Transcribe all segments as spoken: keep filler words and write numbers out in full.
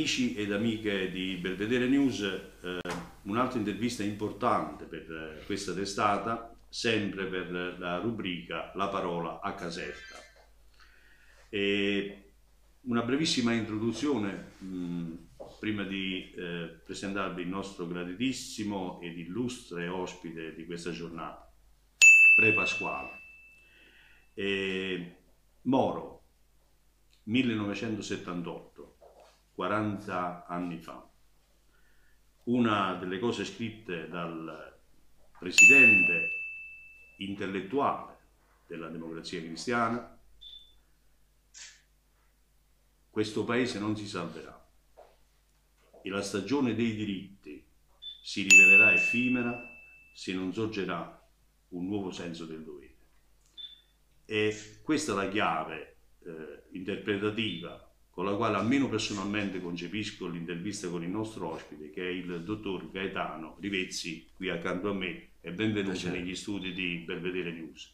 Amici ed amiche di Belvedere News, eh, un'altra intervista importante per questa testata, sempre per la rubrica La parola a Caserta. E una brevissima introduzione mh, prima di eh, presentarvi il nostro graditissimo ed illustre ospite di questa giornata, pre-pasquale. E Moro, millenovecentosettantotto, quaranta anni fa. Una delle cose scritte dal presidente intellettuale della Democrazia Cristiana: questo paese non si salverà e la stagione dei diritti si rivelerà effimera se non sorgerà un nuovo senso del dovere. E questa è la chiave eh, interpretativa con la quale almeno personalmente concepisco l'intervista con il nostro ospite, che è il dottor Gaetano Rivezzi, qui accanto a me, e benvenuto negli studi di Belvedere News.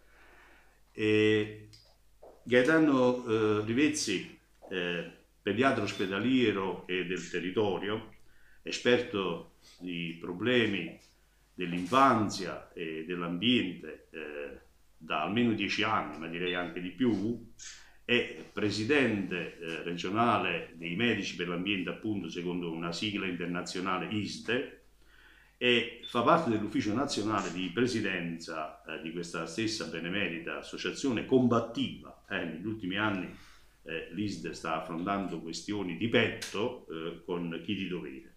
E Gaetano eh, Rivezzi, eh, pediatra ospedaliero e del territorio, esperto di problemi dell'infanzia e dell'ambiente eh, da almeno dieci anni, ma direi anche di più, è presidente eh, regionale dei medici per l'ambiente, appunto secondo una sigla internazionale I S T E, e fa parte dell'ufficio nazionale di presidenza eh, di questa stessa benemerita associazione combattiva. Eh, negli ultimi anni eh, l'I S T E sta affrontando questioni di petto eh, con chi di dovere.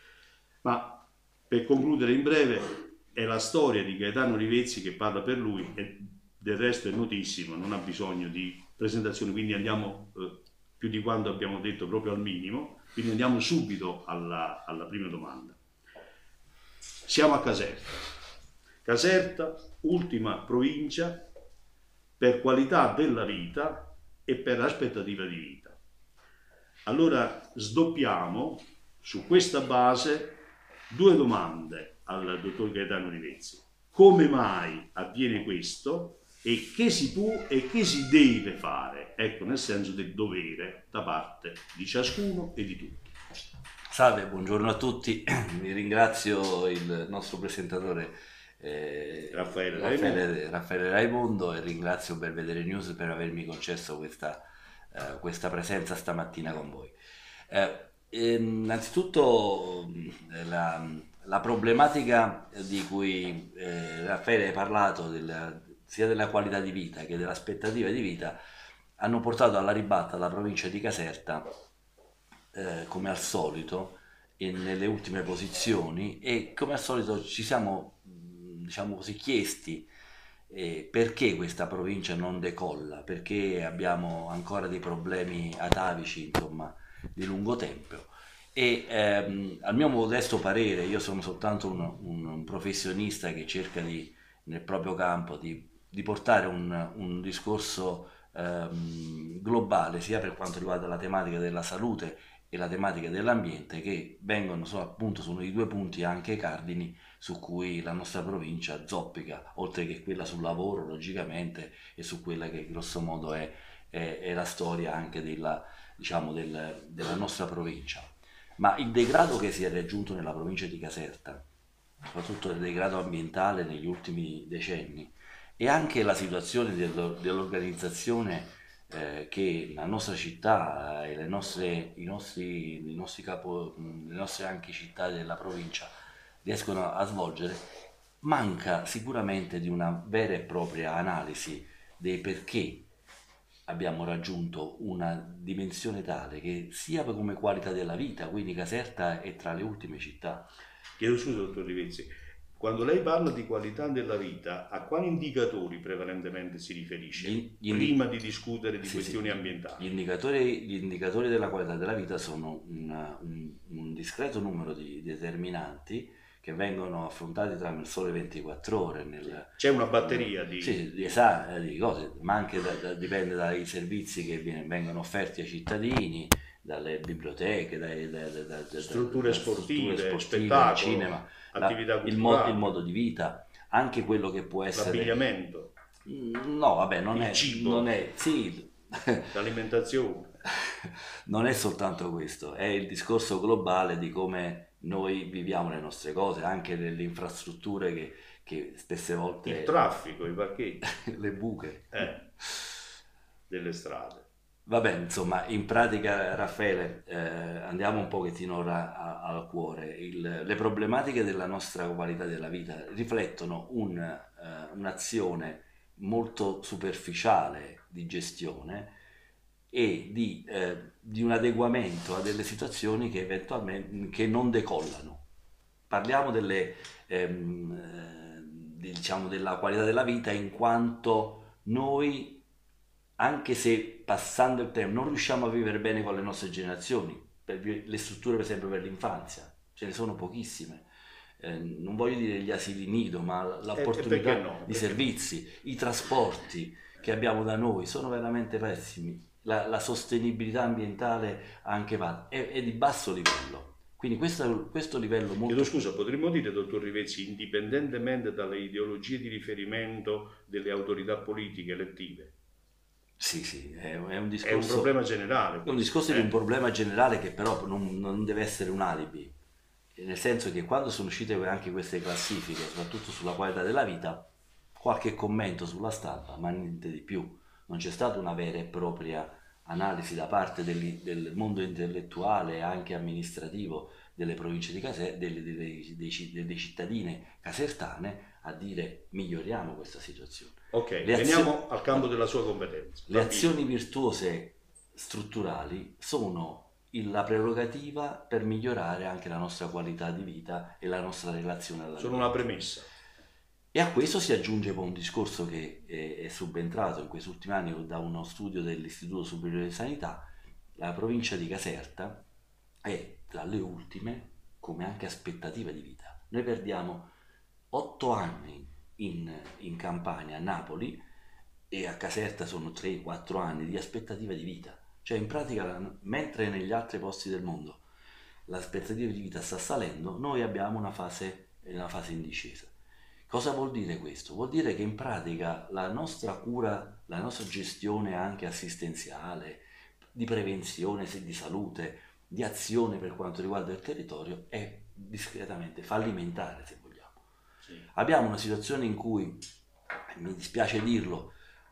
Ma per concludere in breve, è la storia di Gaetano Rivezzi che parla per lui, e del resto è notissimo, non ha bisogno di presentazione, quindi andiamo eh, più di quanto abbiamo detto proprio al minimo, quindi andiamo subito alla, alla prima domanda. Siamo a Caserta. Caserta, ultima provincia per qualità della vita e per aspettativa di vita. Allora sdoppiamo su questa base due domande al dottor Gaetano Rivezzi. Come mai avviene questo? E che si può e che si deve fare, ecco, nel senso del dovere da parte di ciascuno e di tutti. Salve, buongiorno a tutti, vi ringrazio il nostro presentatore eh, Raffaele, Raffaele, Raimondo. Raffaele Raimondo, e ringrazio Belvedere News per avermi concesso questa, eh, questa presenza stamattina con voi. Eh, innanzitutto la, la problematica di cui eh, Raffaele ha parlato, della, sia della qualità di vita che dell'aspettativa di vita, hanno portato alla ribalta la provincia di Caserta, eh, come al solito, in, nelle ultime posizioni, e come al solito ci siamo, diciamo così, chiesti eh, perché questa provincia non decolla, perché abbiamo ancora dei problemi atavici, insomma, di lungo tempo. E ehm, al mio modesto parere, io sono soltanto un, un, un professionista che cerca di, nel proprio campo di di portare un, un discorso ehm, globale, sia per quanto riguarda la tematica della salute e la tematica dell'ambiente, che vengono so, appunto sono i due punti anche cardini su cui la nostra provincia zoppica, oltre che quella sul lavoro logicamente, e su quella che grosso modo è, è, è la storia anche della, diciamo, del, della nostra provincia. Ma il degrado che si è raggiunto nella provincia di Caserta, soprattutto il degrado ambientale negli ultimi decenni, e anche la situazione dell'organizzazione eh, che la nostra città e le nostre, i nostri, i nostri capo, le nostre anche città della provincia riescono a svolgere, manca sicuramente di una vera e propria analisi dei perché abbiamo raggiunto una dimensione tale che sia come qualità della vita, quindi Caserta è tra le ultime città. Chiedo scusa, dottor Rivezzi. Quando lei parla di qualità della vita, a quali indicatori prevalentemente si riferisce, gli, gli prima di discutere di sì, questioni sì. ambientali? Gli indicatori, gli indicatori della qualità della vita sono una, un, un discreto numero di determinanti che vengono affrontati tra il sole ventiquattro ore. Nel, C'è una batteria di... Sì, di, esatto, di cose, ma anche da, da, dipende dai servizi che viene, vengono offerti ai cittadini, dalle biblioteche, dai, da, da, da, strutture, da, sportive, strutture sportive, spettacolo, cinema, attività la, il, modo, il modo di vita, anche quello che può essere... L'abbigliamento. No, vabbè, non il è... cibo. Non è sì. L'alimentazione. non è soltanto questo, è il discorso globale di come noi viviamo le nostre cose, anche delle infrastrutture che, che spesse volte... Il traffico, i parcheggi. le buche. Eh, delle strade. Va bene, insomma, in pratica, Raffaele, eh, andiamo un pochettino ora a- al cuore. Il- le problematiche della nostra qualità della vita riflettono un, eh, un'azione molto superficiale di gestione e di, eh, di un adeguamento a delle situazioni che eventualmente che non decollano. Parliamo delle, ehm, eh, di- diciamo, della qualità della vita in quanto noi, anche se passando il tempo non riusciamo a vivere bene con le nostre generazioni, per vi- le strutture per esempio per l'infanzia, ce ne sono pochissime. Eh, non voglio dire gli asili nido, ma E, e l'opportunità perché no? di Perché servizi, i trasporti che abbiamo da noi sono veramente pessimi, la, la sostenibilità ambientale anche va, è, è di basso livello. Quindi questo, questo livello Chiedo molto... scusa, potremmo dire, dottor Rivezzi, indipendentemente dalle ideologie di riferimento delle autorità politiche elettive, Sì, sì, è, è un è un discorso... problema generale. È un discorso di Eh, un problema generale che però non, non deve essere un alibi, nel senso che quando sono uscite anche queste classifiche, soprattutto sulla qualità della vita, qualche commento sulla stampa, ma niente di più. Non c'è stata una vera e propria analisi da parte degli- del mondo intellettuale e anche amministrativo delle province di Caserta, delle, delle- dei, ci- delle cittadine casertane, a dire miglioriamo questa situazione. Ok, Le veniamo azio- al campo della sua competenza. Le azioni virtuose strutturali sono il- la prerogativa per migliorare anche la nostra qualità di vita e la nostra relazione alla Sono vita. una premessa. E a questo si aggiunge poi un discorso che è, è subentrato in questi ultimi anni da uno studio dell'Istituto Superiore di Sanità. La provincia di Caserta è tra le ultime come anche aspettativa di vita. Noi perdiamo otto anni in, in Campania, a Napoli, e a Caserta sono tre quattro anni di aspettativa di vita. Cioè in pratica, la- mentre negli altri posti del mondo l'aspettativa di vita sta salendo, noi abbiamo una fase, una fase in discesa. Cosa vuol dire questo? Vuol dire che in pratica la nostra cura, la nostra gestione anche assistenziale, di prevenzione, se di salute, di azione per quanto riguarda il territorio è discretamente fallimentare, se vogliamo. Sì. Abbiamo una situazione in cui, mi dispiace dirlo,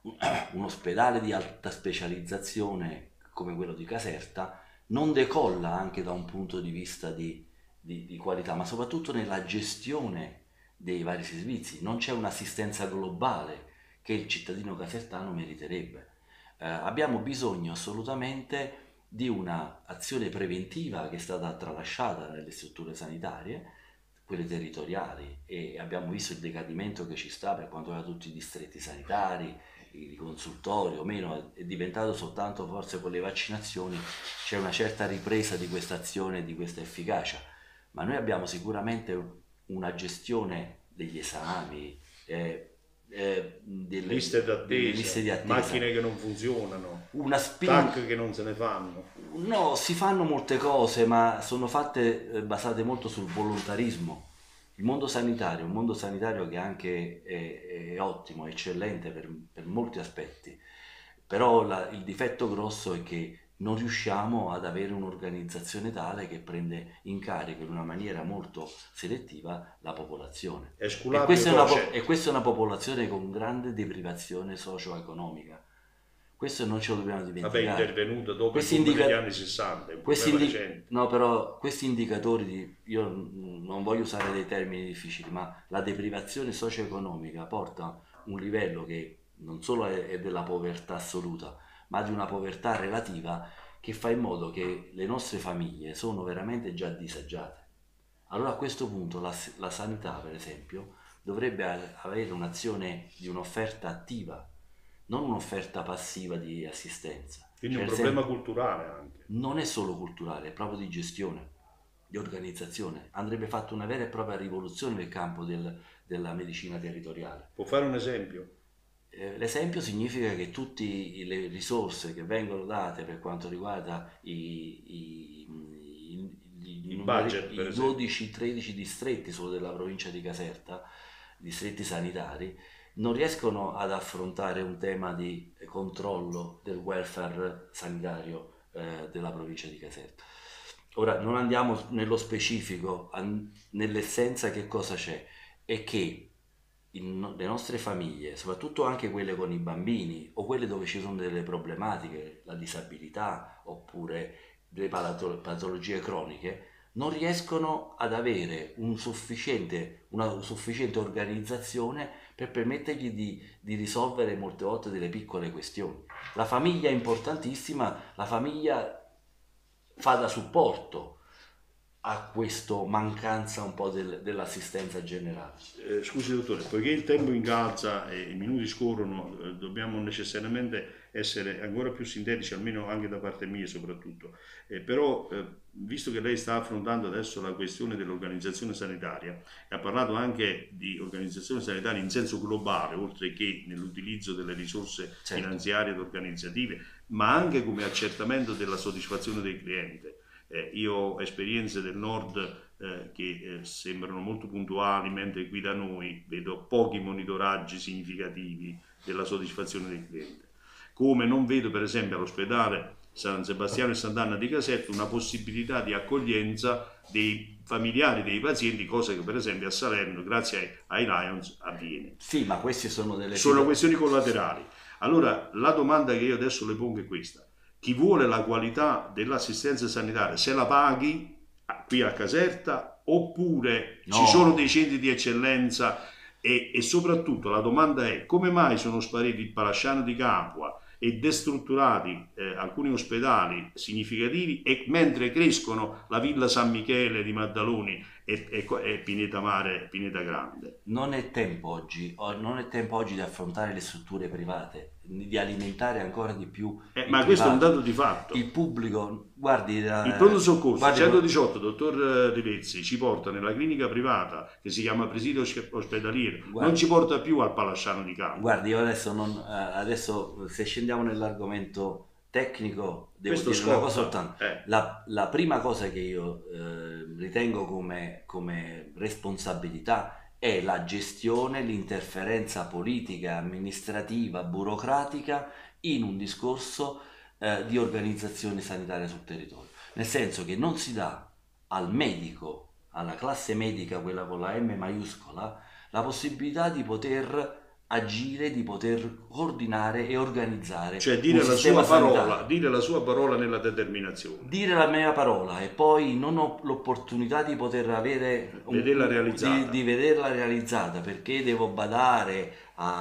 un ospedale di alta specializzazione come quello di Caserta non decolla anche da un punto di vista di, di, di qualità, ma soprattutto nella gestione dei vari servizi. Non c'è un'assistenza globale che il cittadino casertano meriterebbe. Eh, abbiamo bisogno assolutamente di un'azione preventiva che è stata tralasciata nelle strutture sanitarie, quelle territoriali, e abbiamo visto il decadimento che ci sta per quanto riguarda tutti i distretti sanitari, i consultori o meno, è diventato soltanto forse con le vaccinazioni c'è una certa ripresa di questa azione, di questa efficacia, ma noi abbiamo sicuramente una gestione degli esami, eh, eh, delle, Liste delle d'attesa, liste di attesa, macchine che non funzionano, una spinta. tac che non se ne fanno. No, si fanno molte cose, ma sono fatte eh, basate molto sul volontarismo. Il mondo sanitario, un mondo sanitario che anche è, è ottimo, è eccellente per, per molti aspetti, però la- il difetto grosso è che non riusciamo ad avere un'organizzazione tale che prende in carico in una maniera molto selettiva la popolazione. E Esculapio questa è una, po- concetto. e questa è una popolazione con grande deprivazione socio-economica. Questo non ce lo dobbiamo Vabbè, dimenticare. intervenuta dopo Questi il boom indica- degli anni sessanta, è un Questi, problema indi- recente. no, però questi indicatori, di, io n- non voglio usare dei termini difficili, ma la deprivazione socio-economica porta a un livello che non solo è, è della povertà assoluta, ma di una povertà relativa che fa in modo che le nostre famiglie sono veramente già disagiate. Allora a questo punto la, la sanità, per esempio, dovrebbe a- avere un'azione di un'offerta attiva, non un'offerta passiva di assistenza. Quindi un Cioè, problema sempre- culturale anche. non è solo culturale, è proprio di gestione, di organizzazione. Andrebbe fatta una vera e propria rivoluzione nel campo del- della medicina territoriale. Può fare un esempio? Eh, l'esempio significa che tutte le risorse che vengono date per quanto riguarda i, i, i- i- Il numeri- budget, per i esempio. dodici tredici distretti solo della provincia di Caserta, distretti sanitari, non riescono ad affrontare un tema di controllo del welfare sanitario eh, della provincia di Caserta. Ora non andiamo nello specifico, nell'essenza che cosa c'è, è che in, le nostre famiglie, soprattutto anche quelle con i bambini o quelle dove ci sono delle problematiche, la disabilità oppure delle patologie croniche, non riescono ad avere un sufficiente, una sufficiente organizzazione per permettergli di, di risolvere molte volte delle piccole questioni. La famiglia è importantissima, la famiglia fa da supporto a questa mancanza un po' del, dell'assistenza generale. Eh, scusi dottore, poiché il tempo incalza e i minuti scorrono, eh, dobbiamo necessariamente essere ancora più sintetici, almeno anche da parte mia soprattutto. Eh, però, eh, visto che lei sta affrontando adesso la questione dell'organizzazione sanitaria e ha parlato anche di organizzazione sanitaria in senso globale, oltre che nell'utilizzo delle risorse certo. finanziarie ed organizzative, ma anche come accertamento della soddisfazione del cliente. Eh, io ho esperienze del nord eh, che eh, sembrano molto puntuali, mentre qui da noi vedo pochi monitoraggi significativi della soddisfazione del cliente. Come non vedo per esempio all'ospedale San Sebastiano e Sant'Anna di Caserta una possibilità di accoglienza dei familiari dei pazienti, cosa che per esempio a Salerno grazie ai, ai Lions avviene. Sì, ma queste sono delle sono questioni collaterali. Allora la domanda che io adesso le pongo è questa: chi vuole la qualità dell'assistenza sanitaria se la paghi qui a Caserta oppure no. ci sono dei centri di eccellenza e, e soprattutto la domanda è come mai sono spariti il Palasciano di Capua e destrutturati eh, alcuni ospedali significativi e mentre crescono la Villa San Michele di Maddaloni e, e, e Pineta Mare, Pineta Grande. Non è tempo oggi, non è tempo oggi di affrontare le strutture private, di alimentare ancora di più eh, ma questo privato. È un dato di fatto. Il pubblico, guardi, il pronto soccorso guardi, centodiciotto, dottor Rivezzi, ci porta nella clinica privata che si chiama presidio ospedaliero, guardi, non ci porta più al Palasciano di Capua. Guardi, io adesso, non, adesso se scendiamo nell'argomento tecnico devo questo dire scotta, una cosa soltanto. Eh. La, la prima cosa che io eh, ritengo come, come responsabilità è la gestione, l'interferenza politica, amministrativa, burocratica in un discorso eh, di organizzazione sanitaria sul territorio. Nel senso che non si dà al medico, alla classe medica, quella con la M maiuscola, la possibilità di poter agire, di poter coordinare e organizzare, cioè dire la sua parola, dire la sua parola nella determinazione, dire la mia parola e poi non ho l'opportunità di poter avere vederla realizzata, di, di vederla realizzata perché devo badare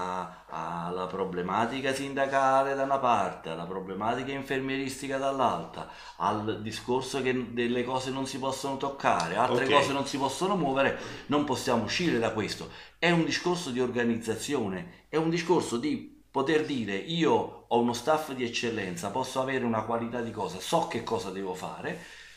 alla problematica sindacale da una parte, alla problematica infermieristica dall'altra, al discorso che delle cose non si possono toccare, altre okay. cose non si possono muovere. Non possiamo uscire da questo. È un discorso di organizzazione, è un discorso di poter dire io ho uno staff di eccellenza, posso avere una qualità di cosa, so che cosa devo fare,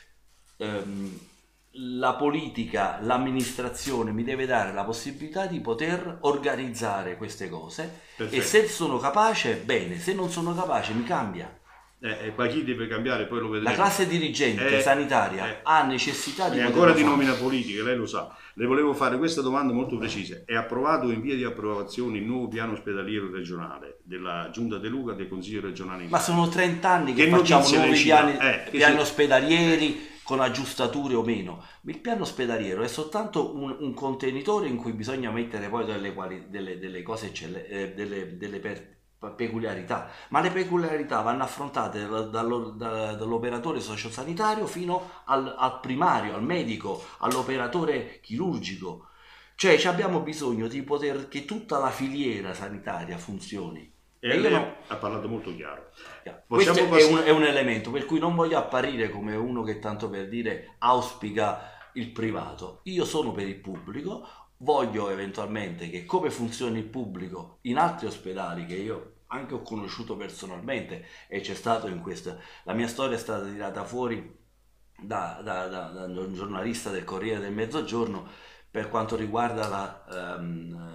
ehm, la politica, l'amministrazione mi deve dare la possibilità di poter organizzare queste cose. Perfetto. E se sono capace, bene, se non sono capace mi cambia. Eh, ma chi deve cambiare poi lo vedremo. La classe dirigente eh, sanitaria eh, ha necessità di... E ancora di nomina politica, lei lo sa. Le volevo fare questa domanda molto precisa. È approvato in via di approvazione il nuovo piano ospedaliero regionale della Giunta De Luca del Consiglio regionale? Ma sono trenta anni che, che facciamo nuovi piani, eh, piani ospedalieri con aggiustature o meno. Il piano ospedaliero è soltanto un, un contenitore in cui bisogna mettere poi delle, quali, delle, delle cose eccelle, eh, delle, delle per, peculiarità, ma le peculiarità vanno affrontate dall'operatore sociosanitario fino al, al primario, al medico, all'operatore chirurgico. Cioè abbiamo bisogno di poter che tutta la filiera sanitaria funzioni. E, e lei non... ha parlato molto chiaro. Questo è un, è un elemento per cui non voglio apparire come uno che tanto per dire auspica il privato. Io sono per il pubblico, voglio eventualmente che come funziona il pubblico in altri ospedali che io anche ho conosciuto personalmente e c'è stato in questa, la mia storia è stata tirata fuori da, da, da, da un giornalista del Corriere del Mezzogiorno per quanto riguarda la, um,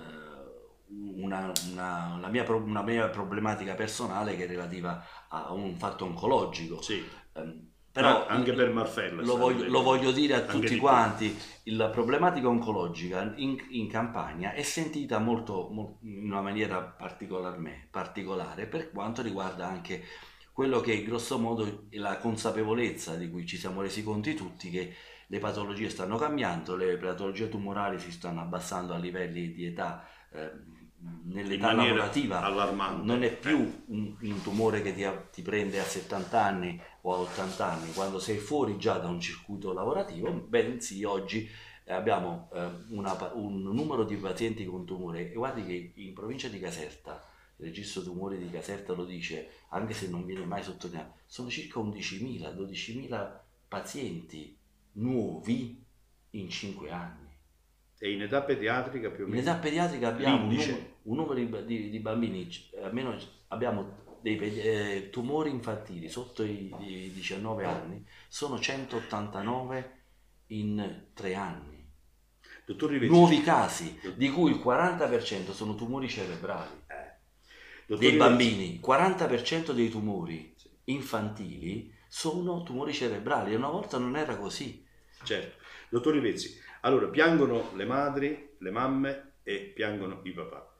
una, una, la mia, una mia problematica personale che è relativa a un fatto oncologico. Sì. Um, Però anche per Marfella lo voglio, lo voglio dire a tutti quanti, la problematica oncologica in, in Campania è sentita molto, molto in una maniera particolare per quanto riguarda anche quello che grosso modo è la consapevolezza di cui ci siamo resi conti tutti, che le patologie stanno cambiando, le patologie tumorali si stanno abbassando a livelli di età, eh, nell'età lavorativa allarmante. Non è più un, un tumore che ti, ti prende a settanta anni o a ottanta anni, quando sei fuori già da un circuito lavorativo, bensì oggi abbiamo eh, una, un numero di pazienti con tumore, e guardi che in provincia di Caserta, il registro tumori di Caserta lo dice, anche se non viene mai sottolineato, sono circa undicimila dodicimila pazienti nuovi in cinque anni. E in età pediatrica più o meno? In età pediatrica abbiamo un numero, un numero di, di bambini, almeno abbiamo dei eh, tumori infantili sotto i, i diciannove anni, sono centottantanove in tre anni. Dottor Rivezzi, nuovi casi, di cui il quaranta per cento sono tumori cerebrali eh. dei bambini. Il quaranta per cento dei tumori infantili sono tumori cerebrali, e una volta non era così. Certo. Dottor Rivezzi, allora piangono le madri, le mamme, e piangono i papà,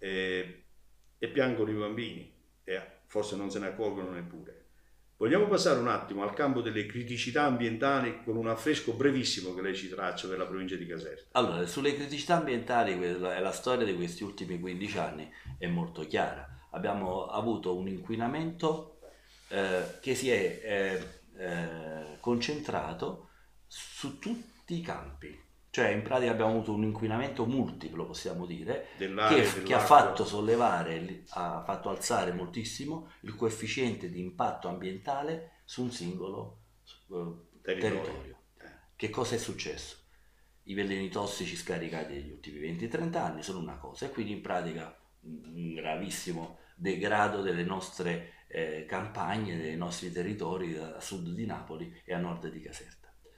e, e piangono i bambini, e forse non se ne accorgono neppure. Vogliamo passare un attimo al campo delle criticità ambientali con un affresco brevissimo che lei ci traccia per la provincia di Caserta. Allora, sulle criticità ambientali, la storia di questi ultimi quindici anni è molto chiara. Abbiamo avuto un inquinamento eh, che si è eh, eh, concentrato su tutti i campi. Cioè, in pratica abbiamo avuto un inquinamento multiplo, possiamo dire, che, che ha fatto sollevare, ha fatto alzare moltissimo il coefficiente di impatto ambientale su un singolo uh, territorio. territorio. Che cosa è successo? I veleni tossici scaricati negli ultimi venti trenta anni sono una cosa, e quindi in pratica un gravissimo degrado delle nostre eh, campagne, dei nostri territori a sud di Napoli e a nord di Caserta.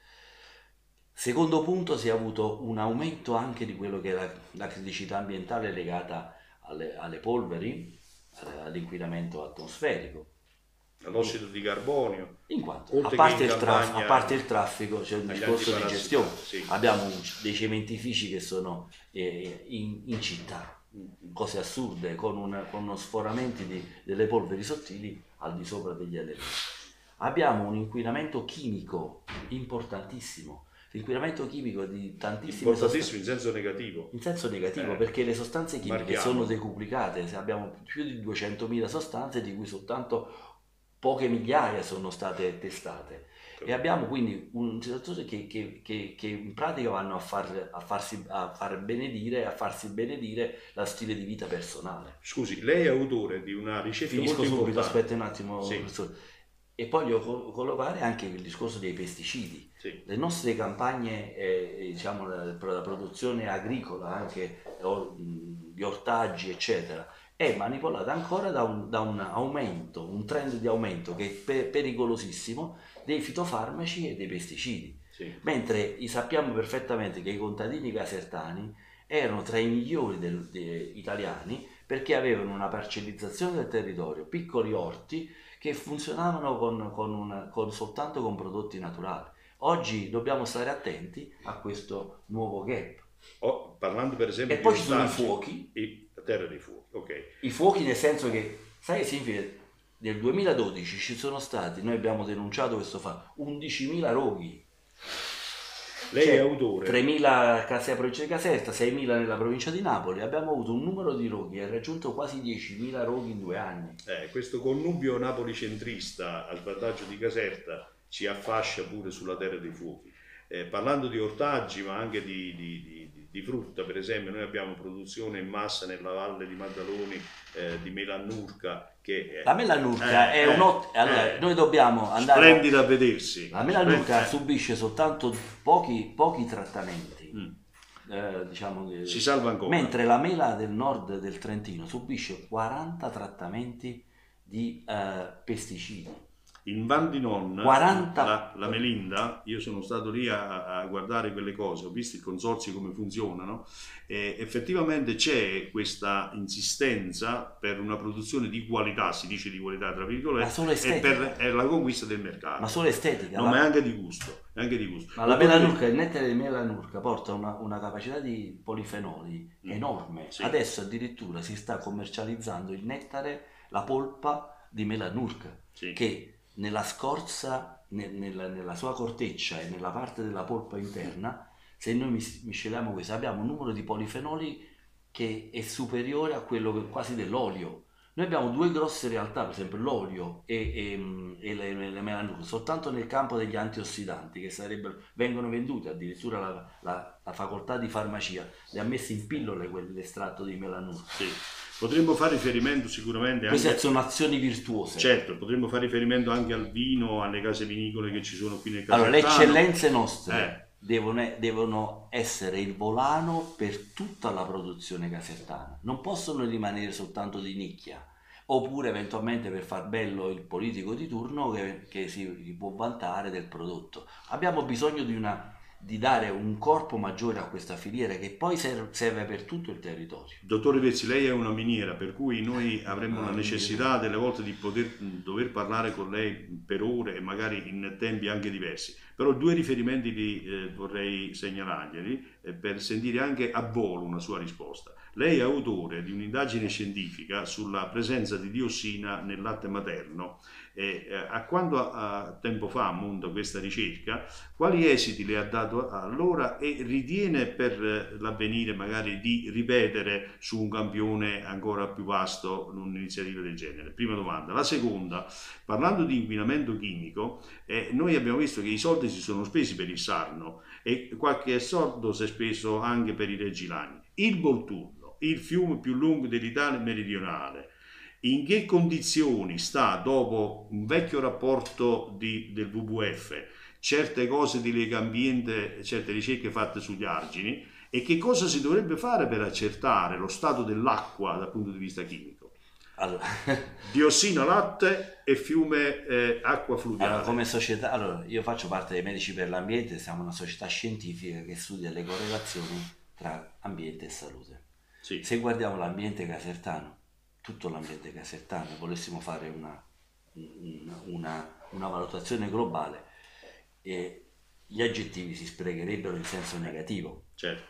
Secondo punto, si è avuto un aumento anche di quello che è la, la criticità ambientale legata alle, alle polveri, all'inquinamento atmosferico, all'ossido di carbonio. In quanto, a parte, il traf- a parte il traffico, c'è un discorso di gestione. Sì. Abbiamo dei cementifici che sono eh, in, in città, cose assurde, con, un, con uno sforamenti di, delle polveri sottili al di sopra degli elementi. Abbiamo un inquinamento chimico importantissimo. L'inquinamento chimico di tantissime importantissimo sostanze, in senso negativo. In senso negativo, eh, perché le sostanze chimiche marchiamo. sono decuplicate. Abbiamo più di duecentomila sostanze, di cui soltanto poche migliaia sono state testate. E abbiamo quindi un settore che, che, che, che in pratica vanno a, far, a, farsi, a far benedire, a farsi benedire lo stile di vita personale. Scusi, lei è autore di una ricerca Finisco molto subito, importante. aspetta un attimo. Sì. E poi voglio collocare anche il discorso dei pesticidi. Sì. Le nostre campagne, eh, diciamo la, la produzione agricola, anche or, di ortaggi eccetera, è manipolata ancora da un, da un aumento, un trend di aumento che è per, pericolosissimo dei fitofarmaci e dei pesticidi. Sì. Mentre sappiamo perfettamente che i contadini casertani erano tra i migliori del, de, italiani, perché avevano una parcellizzazione del territorio, piccoli orti che funzionavano con, con una, con, soltanto con prodotti naturali. Oggi dobbiamo stare attenti a questo nuovo gap. Oh, parlando per esempio e poi di ci sono i ostaggi, fuochi. I, la terra dei fuochi, ok. I fuochi nel senso che, sai che significa? Nel duemiladodici ci sono stati, noi abbiamo denunciato questo fatto, undicimila roghi. Lei cioè, è autore. tremila a Casa provincia di Caserta, seimila nella provincia di Napoli. Abbiamo avuto un numero di roghi, è raggiunto quasi diecimila roghi in due anni. Eh, questo connubio napolicentrista al vantaggio di Caserta ci affascia pure sulla terra dei fuochi. Eh, parlando di ortaggi, ma anche di, di, di, di frutta, per esempio, noi abbiamo produzione in massa nella valle di Maddaloni eh, di melannurca. Che è, la melannurca eh, è eh, un'ottima. Allora, eh, noi dobbiamo andare. Splendida a vedersi. La melannurca eh. subisce soltanto pochi, pochi trattamenti. Mm. Eh, diciamo che... Si salva ancora. Mentre la mela del nord del Trentino subisce quaranta trattamenti di eh, pesticidi. In Val di Non, quaranta... la, la Melinda, io sono stato lì a, a guardare quelle cose, ho visto i consorzi come funzionano, e effettivamente c'è questa insistenza per una produzione di qualità, si dice di qualità tra virgolette, e per è la conquista del mercato. Ma solo estetica. No, la... ma è anche di gusto. È anche di gusto. Ma la melanurca, il nettare di melanurca porta una, una capacità di polifenoli mm. enorme. Sì. Adesso addirittura si sta commercializzando il nettare, la polpa di melanurca, Sì. che nella scorza, ne, nella, nella sua corteccia e nella parte della polpa interna, se noi mis- misceliamo questo, abbiamo un numero di polifenoli che è superiore a quello che- quasi dell'olio. Noi abbiamo due grosse realtà, per esempio l'olio e, e- e le, le melanurche, soltanto nel campo degli antiossidanti, che sarebbero, vengono venduti, addirittura la, la- la facoltà di farmacia le ha messe in pillole quell'estratto di melanurca. Sì. Potremmo fare riferimento sicuramente Queste anche... sono azioni virtuose. Certo, potremmo fare riferimento anche al vino, alle case vinicole che ci sono qui nel Allora, le Casertano. eccellenze nostre Eh. devono, devono essere il volano per tutta la produzione casertana, non possono rimanere soltanto di nicchia, oppure eventualmente per far bello il politico di turno che, che si, si può vantare del prodotto. Abbiamo bisogno di, una, di dare un corpo maggiore a questa filiera che poi serve, serve per tutto il territorio. Dottore Vezzi, lei è una miniera, per cui noi avremmo la necessità delle volte di poter dover parlare con lei per ore e magari in tempi anche diversi. Però due riferimenti li eh, vorrei segnalarglieli eh, per sentire anche a volo una sua risposta. Lei è autore di un'indagine scientifica sulla presenza di diossina nel latte materno. E, eh, a quando a tempo fa monta questa ricerca, quali esiti le ha dato allora e ritiene per eh, l'avvenire magari di ripetere su un campione ancora più vasto un'iniziativa del genere? Prima domanda. La seconda, parlando di inquinamento chimico, eh, noi abbiamo visto che i soldi si sono spesi per il Sarno e qualche soldo si è speso anche per i Reggilani. Il Volturno, il fiume più lungo dell'Italia meridionale, in che condizioni sta dopo un vecchio rapporto di, del W W F, certe cose di Legambiente, certe ricerche fatte sugli argini, e che cosa si dovrebbe fare per accertare lo stato dell'acqua dal punto di vista chimico? Allora, Diossina latte e fiume eh, acqua fluviale. allora, come società, allora, io faccio parte dei Medici per l'Ambiente, siamo una società scientifica che studia le correlazioni tra ambiente e salute. Sì. Se guardiamo l'ambiente casertano, tutto l'ambiente casertano, e volessimo fare una, una, una, una valutazione globale, e gli aggettivi si sprecherebbero in senso negativo. Certo.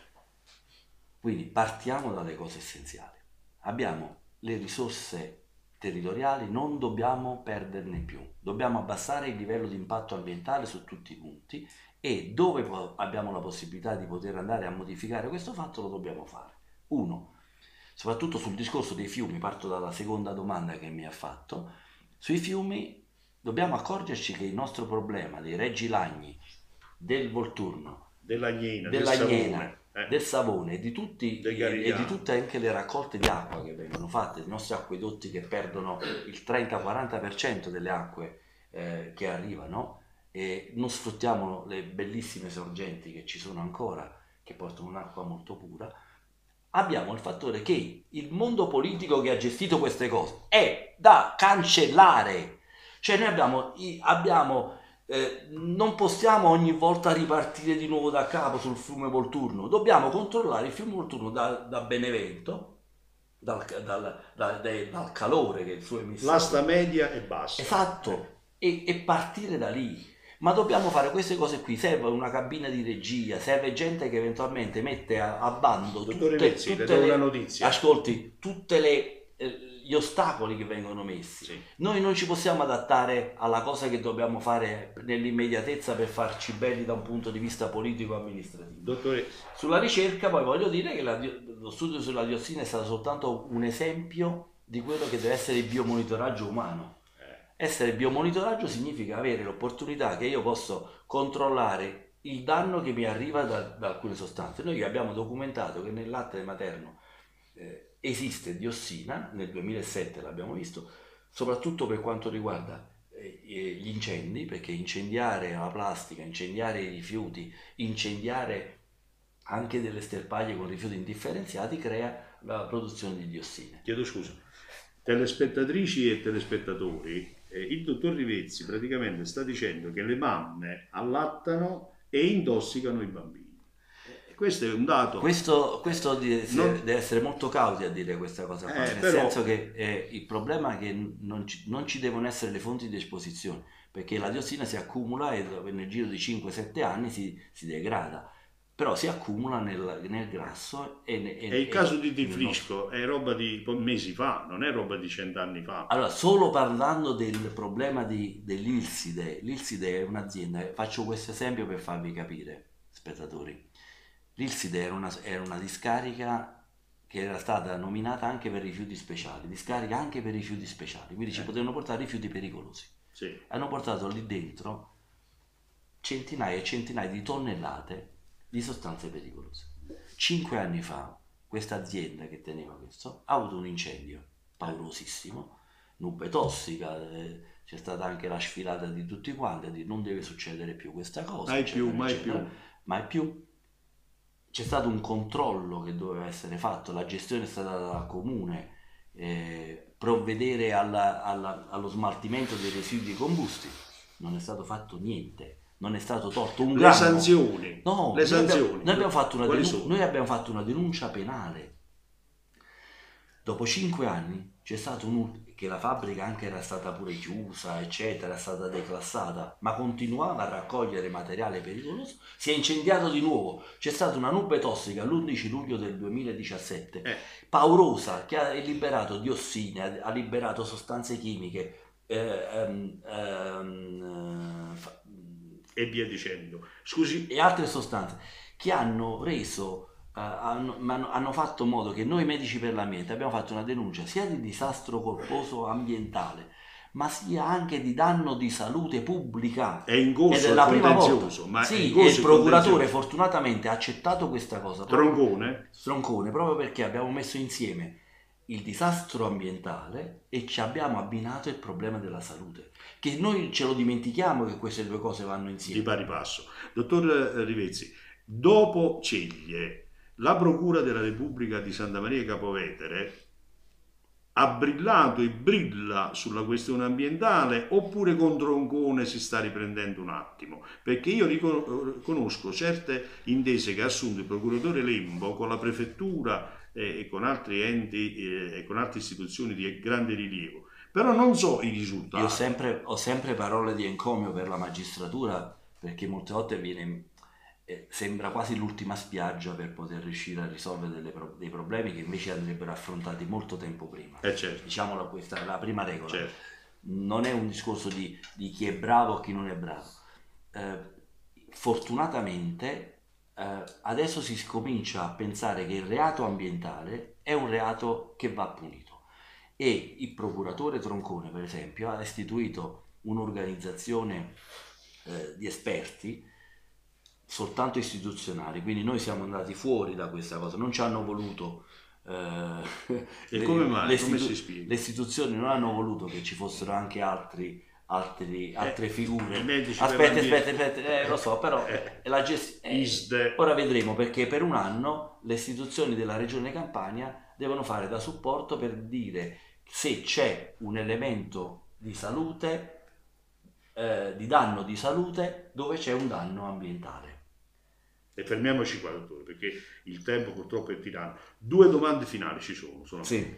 Quindi partiamo dalle cose essenziali. Abbiamo le risorse territoriali, non dobbiamo perderne più, dobbiamo abbassare il livello di impatto ambientale su tutti i punti, e dove abbiamo la possibilità di poter andare a modificare questo fatto lo dobbiamo fare. Uno, soprattutto sul discorso dei fiumi, parto dalla seconda domanda che mi ha fatto. Sui fiumi dobbiamo accorgerci che il nostro problema dei Reggilagni, del Volturno, dell'Agnena, dell'Agnena, del Savone, eh. del Savone, di tutti Del e Garigliano. di tutte anche le raccolte di acqua che vengono fatte, i nostri acquedotti che perdono il trenta quaranta per cento delle acque eh, che arrivano, e non sfruttiamo le bellissime sorgenti che ci sono ancora, che portano un'acqua molto pura. Abbiamo il fattore che il mondo politico che ha gestito queste cose è da cancellare, cioè noi abbiamo, abbiamo eh, non possiamo ogni volta ripartire di nuovo da capo sul fiume Volturno, dobbiamo controllare il fiume Volturno da, da Benevento, dal, dal, dal, dal, dal calore che è il suo emissione, L'asta media e basta. esatto, e, e partire da lì. Ma dobbiamo fare queste cose qui, serve una cabina di regia, serve gente che eventualmente mette a, a bando Dottore tutte, Vezzi, tutte le do le, una notizia. ascolti, tutte le, eh, gli ostacoli che vengono messi. Sì. Noi non ci possiamo adattare alla cosa che dobbiamo fare nell'immediatezza per farci belli da un punto di vista politico-amministrativo. Dottore, Sulla ricerca poi voglio dire che la, lo studio sulla diossina è stato soltanto un esempio di quello che deve essere il biomonitoraggio umano. Essere biomonitoraggio significa avere l'opportunità che io posso controllare il danno che mi arriva da, da alcune sostanze. Noi abbiamo documentato che nel latte materno eh, esiste diossina, nel duemilasette l'abbiamo visto, soprattutto per quanto riguarda eh, gli incendi, perché incendiare la plastica, incendiare i rifiuti, incendiare anche delle sterpaglie con rifiuti indifferenziati crea la produzione di diossine. chiedo scusa, telespettatrici e telespettatori, eh, il dottor Rivezzi praticamente sta dicendo che le mamme allattano e intossicano i bambini. Eh, questo è un dato. Questo, questo deve, Non- deve essere molto cauti a dire questa cosa qua, Eh, nel però- senso che eh, il problema è che non ci, non ci devono essere le fonti di esposizione, perché la diossina si accumula e dopo- nel giro di cinque sette anni si, si degrada. però si accumula nel, nel grasso. E, e, e il e, caso di Di nel Frisco nostro... è roba di mesi fa, non è roba di cent'anni fa. Allora, solo parlando del problema di, dell'Ilside, l'Ilside è un'azienda, faccio questo esempio per farvi capire, spettatori. L'Ilside era una, era una discarica che era stata nominata anche per rifiuti speciali, discarica anche per rifiuti speciali, quindi ci Eh. potevano portare rifiuti pericolosi. Sì. Hanno portato lì dentro centinaia e centinaia di tonnellate di sostanze pericolose. Cinque anni fa questa azienda che teneva questo ha avuto un incendio paurosissimo, nube tossica, eh, c'è stata anche la sfilata di tutti quanti, di non deve succedere più questa cosa, Mai eccetera, più, mai eccetera, più. mai più. C'è stato un controllo che doveva essere fatto, la gestione è stata dal comune, eh, provvedere alla, alla, allo smaltimento dei residui combusti, non è stato fatto niente, non è stato tolto un Le grammo. sanzioni. No, Le noi sanzioni. abbiamo, noi abbiamo fatto una Quali denun- sono? noi abbiamo fatto una denuncia penale. Dopo cinque anni c'è stato un che la fabbrica anche era stata pure chiusa, eccetera, è stata declassata, ma continuava a raccogliere materiale pericoloso, si è incendiato di nuovo, c'è stata una nube tossica l'undici luglio del duemiladiciassette, Eh. paurosa, che ha liberato diossine, ha liberato sostanze chimiche, eh, ehm, ehm, fa- E via dicendo. Scusi. e altre sostanze che hanno reso Uh, hanno, hanno, hanno fatto in modo che noi medici per l'ambiente abbiamo fatto una denuncia sia di disastro colposo ambientale, ma sia anche di danno di salute pubblica. È in corso ed è la il prima contenzioso, volta. ma è Sì, in corso e il procuratore contenzioso. fortunatamente ha accettato questa cosa. Proprio, Troncone? Troncone, proprio perché abbiamo messo insieme il disastro ambientale e ci abbiamo abbinato il problema della salute, che noi ce lo dimentichiamo che queste due cose vanno insieme. Di pari passo. Dottor Rivezzi, dopo Ceglie, la Procura della Repubblica di Santa Maria Capua Vetere ha brillato e brilla sulla questione ambientale, oppure con Troncone si sta riprendendo un attimo? Perché io riconosco certe intese che ha assunto il procuratore Lembo con la prefettura eh, e con altri enti eh, e con altre istituzioni di grande rilievo, però non so i risultati. Io ho sempre, ho sempre parole di encomio per la magistratura, perché molte volte viene, eh, sembra quasi l'ultima spiaggia per poter riuscire a risolvere delle pro- dei problemi che invece andrebbero affrontati molto tempo prima. Eh certo. Diciamola, questa è la prima regola. Certo. Non è un discorso di, di chi è bravo o chi non è bravo. Eh, fortunatamente eh, adesso si comincia a pensare che il reato ambientale è un reato che va punito. E il procuratore Troncone, per esempio, ha istituito un'organizzazione eh, di esperti soltanto istituzionali, quindi noi siamo andati fuori da questa cosa, non ci hanno voluto eh, e le, come mai? le, come istitu- si spiega? le istituzioni non hanno voluto che ci fossero anche altri, altri altre eh, figure. Aspetta, aspetta, aspetta, eh, lo so, però eh, la gest- eh, ora vedremo, perché per un anno le istituzioni della Regione Campania devono fare da supporto per dire se c'è un elemento di salute, eh, di danno di salute, dove c'è un danno ambientale. E fermiamoci qua, dottore, perché il tempo purtroppo è tiranno. Due domande finali ci sono. sono sì.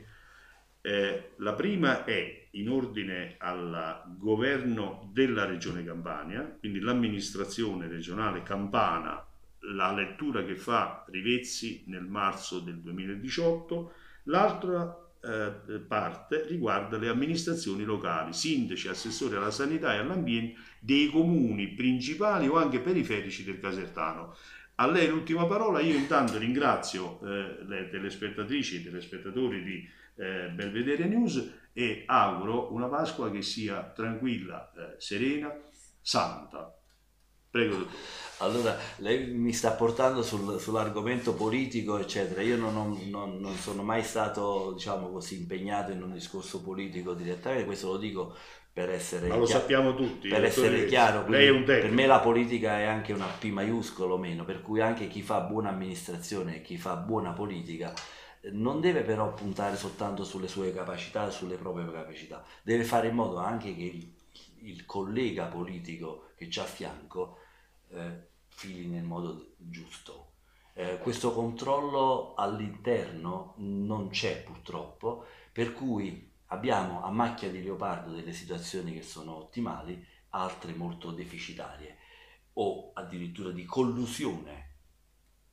eh, la prima è in ordine al governo della Regione Campania, quindi l'amministrazione regionale campana, la lettura che fa Rivezzi nel marzo del duemiladiciotto. L'altra eh, parte riguarda le amministrazioni locali, sindaci, assessori alla sanità e all'ambiente dei comuni principali o anche periferici del Casertano. A lei l'ultima parola. Io intanto ringrazio eh, le telespettatrici e telespettatori di eh, Belvedere News e auguro una Pasqua che sia tranquilla, eh, serena, santa. Prego, dottore. Allora, lei mi sta portando sul, sull'argomento politico, eccetera. Io non, ho, non, non sono mai stato, diciamo così, impegnato in un discorso politico direttamente, questo lo dico per essere Ma lo chiaro, sappiamo tutti. per essere chiaro. Lei è un tecnico. Per me la politica è anche una P maiuscolo meno, per cui anche chi fa buona amministrazione e chi fa buona politica non deve però puntare soltanto sulle sue capacità, sulle proprie capacità, deve fare in modo anche che il, il collega politico che c'ha a fianco eh, fili nel modo giusto. Eh, questo controllo all'interno non c'è purtroppo, per cui abbiamo a macchia di leopardo delle situazioni che sono ottimali, altre molto deficitarie o addirittura di collusione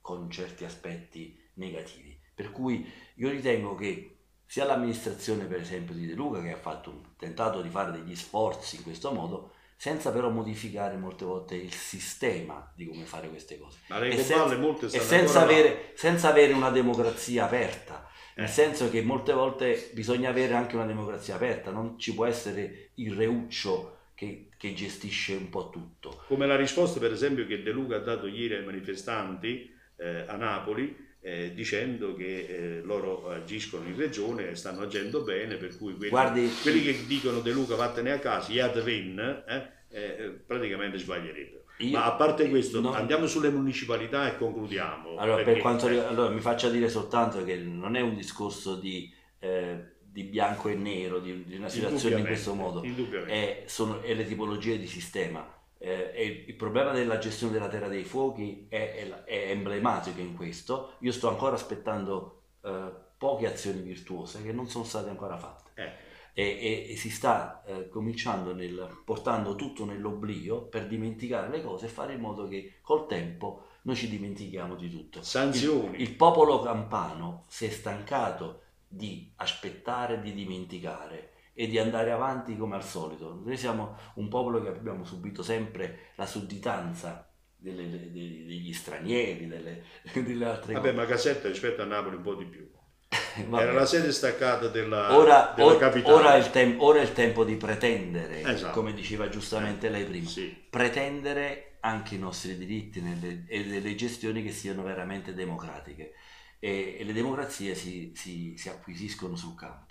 con certi aspetti negativi. Per cui io ritengo che sia l'amministrazione, per esempio, di De Luca, che ha fatto un, tentato di fare degli sforzi in questo modo, senza però modificare molte volte il sistema di come fare queste cose. Ma le e senza, senza, molte e senza, avere, senza avere una democrazia aperta, eh. nel senso che molte volte bisogna avere anche una democrazia aperta, non ci può essere il reuccio che, che gestisce un po' tutto. Come la risposta, per esempio, che De Luca ha dato ieri ai manifestanti eh, a Napoli, Eh, dicendo che eh, loro agiscono in regione e stanno agendo bene, per cui quelli, Guardi, quelli che dicono De Luca vattene a casa, Yad Vin, eh, eh, praticamente sbaglierebbero. Io, Ma a parte questo, no, andiamo sulle municipalità e concludiamo. Allora, perché, per quanto, eh, allora, mi faccia dire soltanto che non è un discorso di, eh, di bianco e nero, di, di una situazione in questo modo, è, sono, è le tipologie di sistema. Eh, il problema della gestione della Terra dei Fuochi è, è, è emblematico in questo. Io sto ancora aspettando eh, poche azioni virtuose che non sono state ancora fatte eh. e, e, e si sta eh, cominciando nel, portando tutto nell'oblio per dimenticare le cose e fare in modo che col tempo noi ci dimentichiamo di tutto. Sanzioni. Il, il popolo campano si è stancato di aspettare, di dimenticare e di andare avanti come al solito. Noi siamo un popolo che abbiamo subito sempre la sudditanza delle, delle, degli stranieri, delle, delle altre Vabbè, cose. ma Caserta rispetto a Napoli un po' di più. Era la sede staccata della, ora, della or, capitale. Ora è, il tem- ora è il tempo di pretendere, esatto. Come diceva giustamente lei prima, sì. pretendere anche i nostri diritti nelle, e delle gestioni che siano veramente democratiche. E, e le democrazie si, si, si acquisiscono sul campo.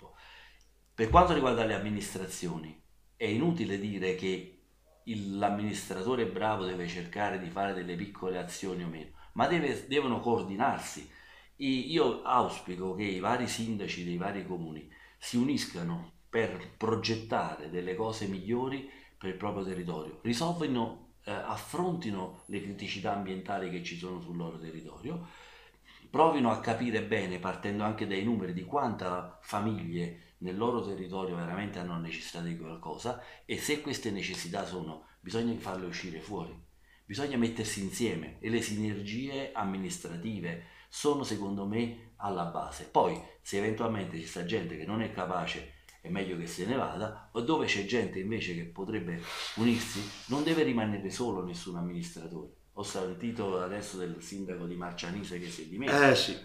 Per quanto riguarda le amministrazioni, è inutile dire che il, l'amministratore bravo deve cercare di fare delle piccole azioni o meno, ma deve, devono coordinarsi. E io auspico che i vari sindaci dei vari comuni si uniscano per progettare delle cose migliori per il proprio territorio, risolvino, eh, affrontino le criticità ambientali che ci sono sul loro territorio, provino a capire bene, partendo anche dai numeri, di quanta famiglie nel loro territorio veramente hanno necessità di qualcosa, e se queste necessità sono, bisogna farle uscire fuori, bisogna mettersi insieme, e le sinergie amministrative sono secondo me alla base. Poi se eventualmente ci sta gente che non è capace, è meglio che se ne vada, o dove c'è gente invece che potrebbe unirsi, non deve rimanere solo nessun amministratore. Ho sentito adesso del sindaco di Marcianise che si è dimesso, eh sì.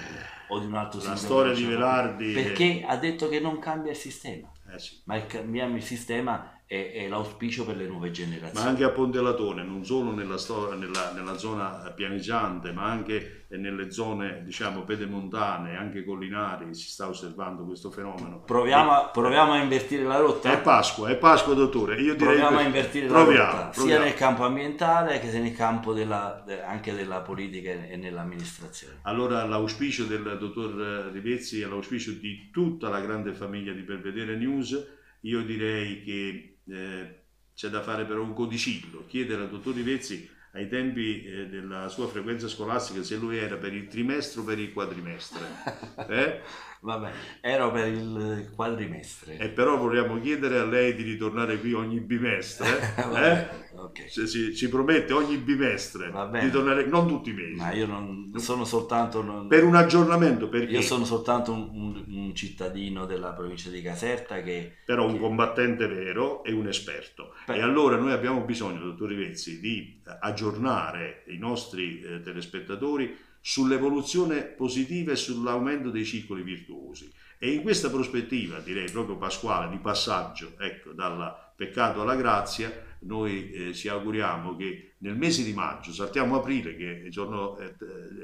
o di un altro la sindaco, storia di Velardi, perché è... ha detto che non cambia il sistema, eh sì. ma il cambiare il sistema è, è l'auspicio per le nuove generazioni. Ma anche a Ponte Latone, non solo nella, storia, nella, nella zona pianeggiante, ma anche nelle zone, diciamo, pedemontane, anche collinari, si sta osservando questo fenomeno. Proviamo, a, proviamo a invertire la rotta? È Pasqua, è Pasqua, dottore. Io direi proviamo questo. a invertire proviamo, la rotta, proviamo. sia nel campo ambientale che nel campo della, anche della politica e nell'amministrazione. Allora l'auspicio del dottor Rivezzi è l'auspicio di tutta la grande famiglia di Belvedere News. Io direi che eh, c'è da fare però un codicillo, chiedere al dottor Rivezzi ai tempi eh, della sua frequenza scolastica se lui era per il trimestre o per il quadrimestre. Eh? Vabbè, ero per il quadrimestre. E però vogliamo chiedere a lei di ritornare qui ogni bimestre. Vabbè, eh? okay. Se ci, ci promette ogni bimestre di tornare, non tutti i mesi. Ma io non sono soltanto... Non... Per un aggiornamento, perché? Io sono soltanto un, un, un cittadino della provincia di Caserta che... Però un che... combattente vero e un esperto. Beh. E allora noi abbiamo bisogno, dottor Rivezzi, di aggiornare i nostri eh, telespettatori sull'evoluzione positiva e sull'aumento dei circoli virtuosi. E in questa prospettiva, direi proprio pasquale, di passaggio, ecco, dal peccato alla grazia, noi eh, ci auguriamo che nel mese di maggio, saltiamo aprile che è il, giorno, è,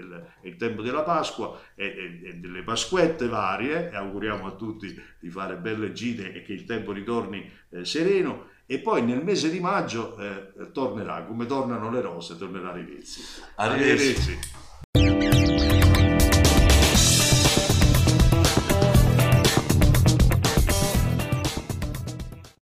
è il tempo della Pasqua e, e, e delle Pasquette varie, e auguriamo a tutti di fare belle gite e che il tempo ritorni eh, sereno, e poi nel mese di maggio eh, tornerà, come tornano le rose, tornerà Rivezzi. Arrivederci. Arrivederci.